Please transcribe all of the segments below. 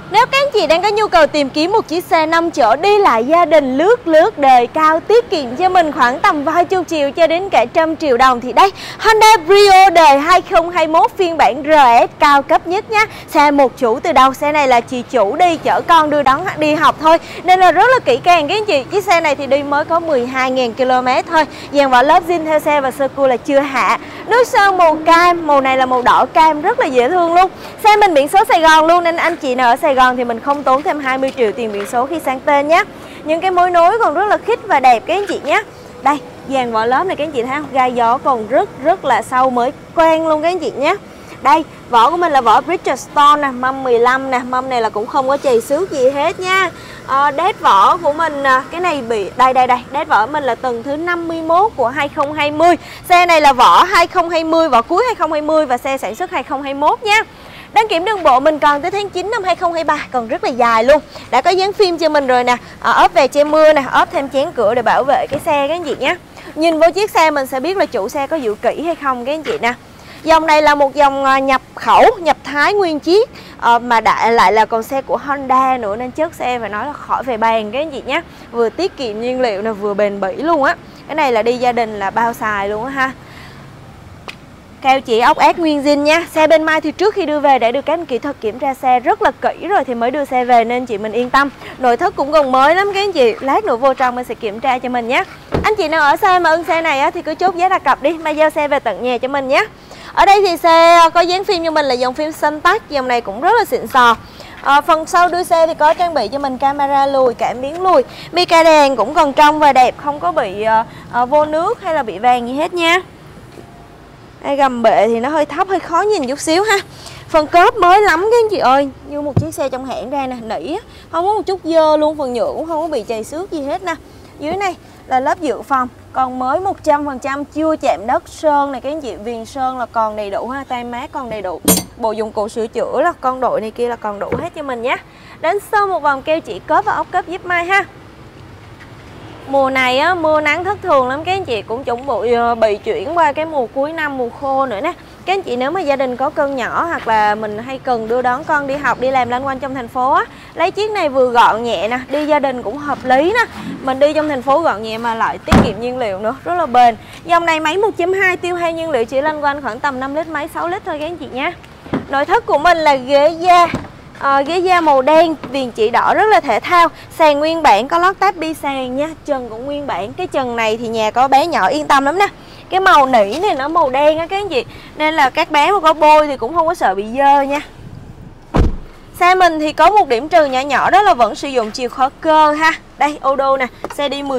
Nếu các anh chị đang có nhu cầu tìm kiếm một chiếc xe 5 chỗ đi lại gia đình lướt đời cao, tiết kiệm cho mình khoảng tầm vài chục triệu cho đến cả 100 triệu đồng thì đây, Honda Brio đời 2021 phiên bản RS cao cấp nhất nhá. Xe một chủ từ đầu, xe này là chị chủ đi chở con đưa đón đi học thôi nên là rất là kỹ càng các anh chị. Chiếc xe này thì đi mới có 12.000 km thôi. Dàn vỏ lớp zin theo xe và sơ cua là chưa hạ. Nước sơn màu cam, màu này là màu đỏ cam rất là dễ thương luôn. Xe mình biển số Sài Gòn luôn nên anh chị nào ở Sài Gòn thì mình không tốn thêm 20 triệu tiền biển số khi sang tên nhé. Những cái mối nối còn rất là khít và đẹp các anh chị nhé. Đây, dàn vỏ lớp này các anh chị thấy không? Gai gió còn rất là sâu mới quen luôn các anh chị nhé. Đây, vỏ của mình là vỏ Bridgestone nè, mâm 15 nè, mâm này là cũng không có chày xước gì hết nha. Đét vỏ của mình cái này bị đây, đét vỏ mình là tầng thứ 51 của 2020. Xe này là vỏ 2020, vỏ cuối 2020 và xe sản xuất 2021 nha. Đăng kiểm đường bộ mình còn tới tháng 9 năm 2023, còn rất là dài luôn. Đã có dán phim cho mình rồi nè, ốp về che mưa nè, ốp thêm chén cửa để bảo vệ cái xe các anh chị nhé. Nhìn vô chiếc xe mình sẽ biết là chủ xe có giữ kỹ hay không các anh chị nè. Dòng này là một dòng nhập khẩu, nhập Thái nguyên chiếc mà lại là con xe của Honda nữa nên chất xe phải nói là khỏi về bàn các anh chị nhé. Vừa tiết kiệm nhiên liệu nè, vừa bền bỉ luôn á. Cái này là đi gia đình là bao xài luôn á ha. Keo chỉ ốc ác nguyên zin nha. Xe bên Mai thì trước khi đưa về để được các anh kỹ thuật kiểm tra xe rất là kỹ rồi thì mới đưa xe về nên chị mình yên tâm. Nội thất cũng còn mới lắm các anh chị. Lát nữa vô trong mình sẽ kiểm tra cho mình nhé. Anh chị nào ở xe mà ưng xe này á, thì cứ chốt giá đặt cọc đi, Mai giao xe về tận nhà cho mình nhé. Ở đây thì xe có dán phim cho mình là dòng phim Suntac, dòng này cũng rất là xịn sò. Phần sau đuôi xe thì có trang bị cho mình camera lùi, cảm biến lùi. Mica đèn cũng còn trong và đẹp, không có bị vô nước hay là bị vàng gì hết nha. Đây, gầm bệ thì nó hơi thấp, hơi khó nhìn chút xíu ha. Phần cốp mới lắm các anh chị ơi, như một chiếc xe trong hãng ra nè, nỉ không có một chút dơ luôn, phần nhựa cũng không có bị chày xước gì hết nè. Dưới này là lớp dự phòng, còn mới 100%, chưa chạm đất. Sơn này các anh chị, viền sơn là còn đầy đủ ha, tay mát còn đầy đủ. Bộ dụng cụ sửa chữa là con đội này kia là còn đủ hết cho mình nhé. Đến sau một vòng keo chỉ cốp và ốc cốp giúp Mai ha. Mùa này á, mưa nắng thất thường lắm các anh chị, cũng chuẩn bị chuyển qua cái mùa cuối năm, mùa khô nữa nè. Các anh chị nếu mà gia đình có con nhỏ hoặc là mình hay cần đưa đón con đi học, đi làm loanh quanh trong thành phố á, lấy chiếc này vừa gọn nhẹ nè, đi gia đình cũng hợp lý nè. Mình đi trong thành phố gọn nhẹ mà lại tiết kiệm nhiên liệu nữa, rất là bền. Dòng này máy 1.2 tiêu hao nhiên liệu chỉ loanh quanh khoảng tầm 5 lít mấy, 6 lít thôi các anh chị nhé. Nội thất của mình là ghế da màu đen, viền chỉ đỏ rất là thể thao. Sàn nguyên bản có lót táp bi sàn nha, trần cũng nguyên bản. Cái trần này thì nhà có bé nhỏ yên tâm lắm nè. Cái màu nỉ này nó màu đen á các anh chị, nên là các bé mà có bôi thì cũng không có sợ bị dơ nha. Xe mình thì có một điểm trừ nhỏ nhỏ, đó là vẫn sử dụng chìa khóa cơ ha. Đây, ô đô nè, xe đi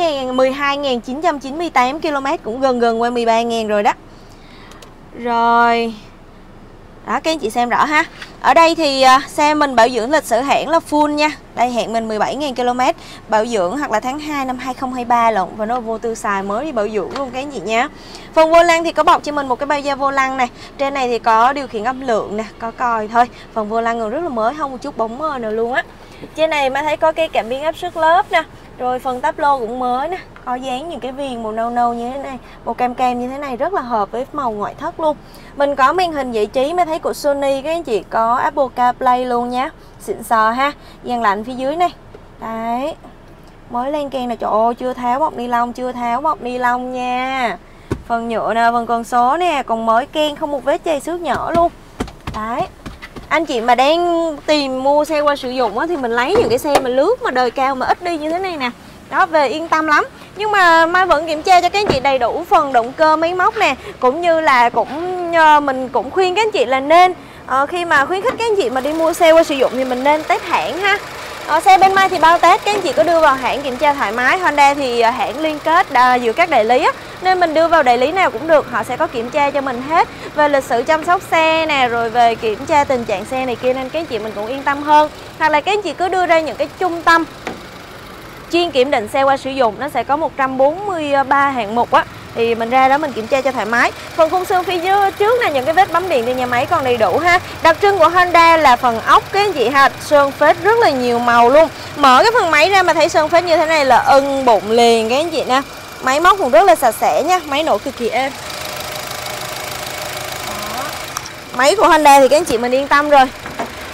12.998 km, cũng gần qua 13.000 rồi đó. Rồi đó, các anh chị xem rõ ha. Ở đây thì xe mình bảo dưỡng lịch sử hãng là full nha. Đây hẹn mình 17.000 km bảo dưỡng hoặc là tháng 2 năm 2023 lận. Và nó vô tư xài mới đi bảo dưỡng luôn các anh chị nha. Phần vô lăng thì có bọc cho mình một cái bao da vô lăng này. Trên này thì có điều khiển âm lượng nè, có còi thôi. Phần vô lăng còn rất là mới, không một chút bóng mờ nào luôn á. Trên này mới thấy có cái cảm biến áp suất lớp nè. Rồi phần táp lô cũng mới nè, có dán những cái viền màu nâu nâu như thế này, màu cam cam như thế này rất là hợp với màu ngoại thất luôn. Mình có màn hình giải trí mới thấy của Sony các anh chị, có Apple CarPlay luôn nhá, xịn sò ha. Dàn lạnh phía dưới này, đấy, mới lên keng này, trời ơi chưa tháo bọc ni lông, chưa tháo bọc ni lông nha. Phần nhựa nè, phần con số nè, còn mới keng không một vết chày xước nhỏ luôn. Đấy, anh chị mà đang tìm mua xe qua sử dụng á, thì mình lấy những cái xe mà lướt mà đời cao mà ít đi như thế này nè, đó về yên tâm lắm. Nhưng mà Mai vẫn kiểm tra cho các anh chị đầy đủ phần động cơ, máy móc nè, cũng như là mình cũng khuyên các anh chị là nên khi mà khuyến khích các anh chị mà đi mua xe qua sử dụng thì mình nên test hãng ha. Xe bên Mai thì bao Tết, các anh chị có đưa vào hãng kiểm tra thoải mái. Honda thì hãng liên kết giữa các đại lý á, nên mình đưa vào đại lý nào cũng được, họ sẽ có kiểm tra cho mình hết về lịch sử chăm sóc xe nè, rồi về kiểm tra tình trạng xe này kia, nên các anh chị mình cũng yên tâm hơn. Hoặc là các anh chị cứ đưa ra những cái trung tâm chuyên kiểm định xe qua sử dụng, nó sẽ có 143 hạng mục á, thì mình ra đó mình kiểm tra cho thoải mái. Phần khung xương phía trước là những cái vết bấm điện từ nhà máy còn đầy đủ ha. Đặc trưng của Honda là phần ốc các anh chị ha, sơn phết rất là nhiều màu luôn. Mở cái phần máy ra mà thấy sơn phết như thế này là ưng bụng liền các anh chị nè. Máy móc cũng rất là sạch sẽ nha, máy nổ cực kỳ êm. Máy của Honda thì các anh chị mình yên tâm rồi.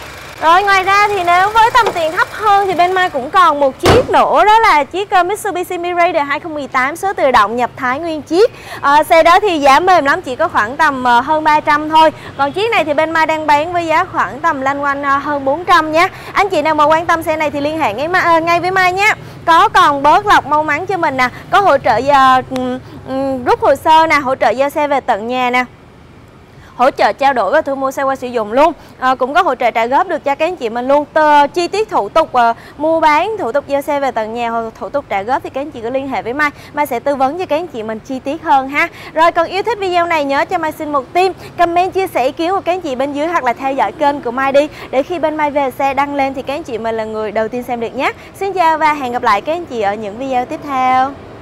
Rồi ngoài ra thì nếu với tầm tiền thấp hơn thì bên Mai cũng còn một chiếc nữa, đó là chiếc Mitsubishi Mirage 2018 số tự động nhập Thái nguyên chiếc. Xe đó thì giá mềm lắm, chỉ có khoảng tầm hơn 300 thôi. Còn chiếc này thì bên Mai đang bán với giá khoảng tầm lanh quanh hơn 400 nhé. Anh chị nào mà quan tâm xe này thì liên hệ ngay với Mai nhé. Có còn bớt lọc may mắn cho mình nè, có hỗ trợ rút hồ sơ nè, hỗ trợ giao xe về tận nhà nè, hỗ trợ trao đổi và thu mua xe qua sử dụng luôn, cũng có hỗ trợ trả góp được cho các anh chị mình luôn. Chi tiết thủ tục mua bán, thủ tục giao xe về tận nhà hoặc thủ tục trả góp thì các anh chị cứ liên hệ với Mai sẽ tư vấn cho các anh chị mình chi tiết hơn ha. Rồi còn yêu thích video này nhớ cho Mai xin một tim, comment chia sẻ ý kiến của các anh chị bên dưới hoặc là theo dõi kênh của Mai đi, để khi bên Mai về xe đăng lên thì các anh chị mình là người đầu tiên xem được nhé. Xin chào và hẹn gặp lại các anh chị ở những video tiếp theo.